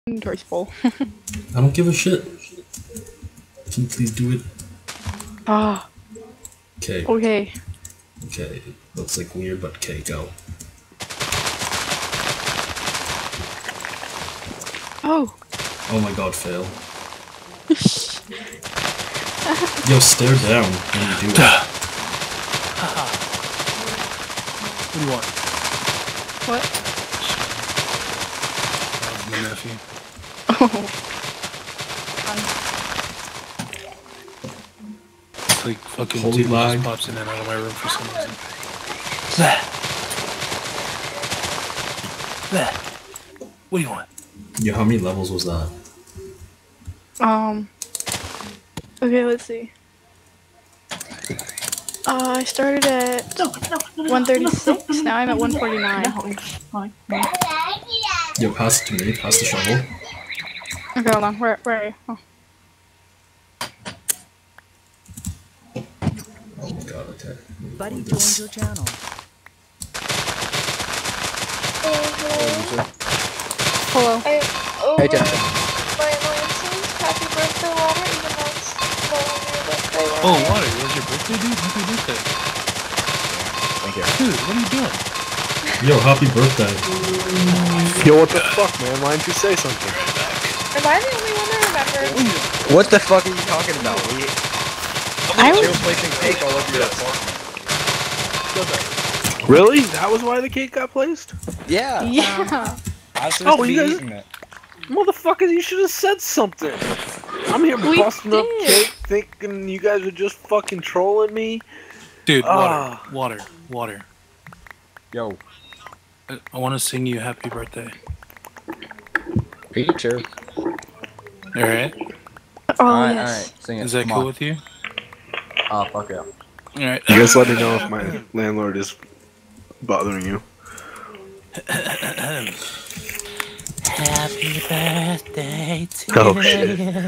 inventory's full. I don't give a shit. Can you please do it? Ah. Okay. Okay. Okay. Looks like weird, but okay, go. Oh. Oh my god, fail. Yo, stare down when you do it. What do you want? What? My nephew. Oh. It's like fucking Holy dude just lag. pops in and out of my room for some reason. What do you want? Yo, how many levels was that? Okay, let's see. I started at 136, now I'm at 149. Yo, pass it to me. Pass the shovel. Okay, hold on, where are you? Oh. Oh my god, okay. Buddy joined your channel. Hello. Hey, Jennifer. My Lance's happy birthday water, even though it's nowhere near birthday. Oh, Water, it was your birthday, dude? Happy birthday. Thank you. Dude, what are you doing? Yo, happy birthday. Yo, what the fuck, man? Why didn't you say something? Am I the only one that remembers? What the fuck are you talking about? I You're was placing cake all over your apartment. Really? That was why the cake got placed? Yeah. yeah. I was supposed to be you guys- eating it. Motherfuckers, you should have said something. I'm here We busting up did. cake thinking you guys were just fucking trolling me. Dude, Ah. Water. Yo, I want to sing you happy birthday. Peter. Alright? Oh, Alright, yes. alright. Sing it. Is that Come cool on. with you? Oh, fuck yeah. Alright. You guys let me know if my landlord is bothering you. Happy birthday to Oh, shit.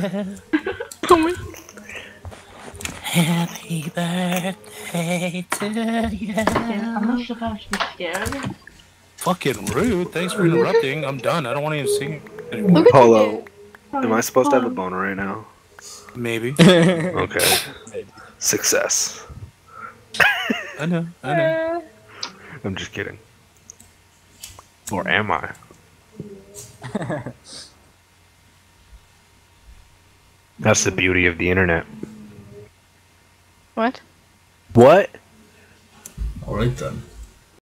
Happy birthday to you. I'm not supposed to be scared. Fucking rude. Thanks for interrupting. I'm done. I don't want to even sing anymore. Look at Polo, you. am I supposed to have a boner right now? Maybe. Okay. Success. I know. I'm just kidding. Or am I? That's the beauty of the internet. What? What? Alright then.